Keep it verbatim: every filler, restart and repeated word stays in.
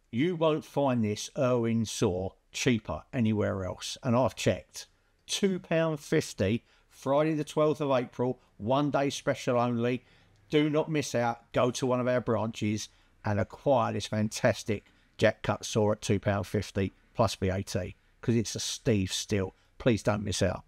You won't find this Irwin saw cheaper anywhere else. And I've checked. two pounds fifty, Friday the twelfth of April, one day special only. Do not miss out. Go to one of our branches and acquire this fantastic jack cut saw at two pounds fifty plus V A T, because it's a Steve still. Please don't miss out.